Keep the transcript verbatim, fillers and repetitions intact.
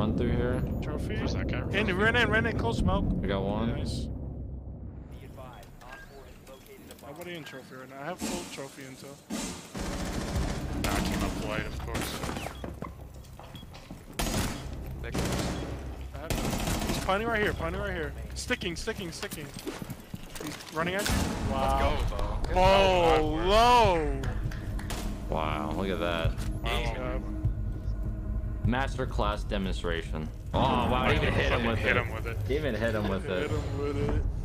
Run through here. Trophy. Where's that guy? In, run in, run in, cold smoke. I got one. Nice. Nobody in trophy right now. I have full trophy intel. Nah, I came up light, of course. I have, he's planning right here, planning right here. Sticking, sticking, sticking. He's running at you. Wow. Let's go, though. Oh, low. Wow, look at that. Wow. Masterclass demonstration. Oh wow, he even hit him with hit it. him with it. He even hit him with Hit it. him with it.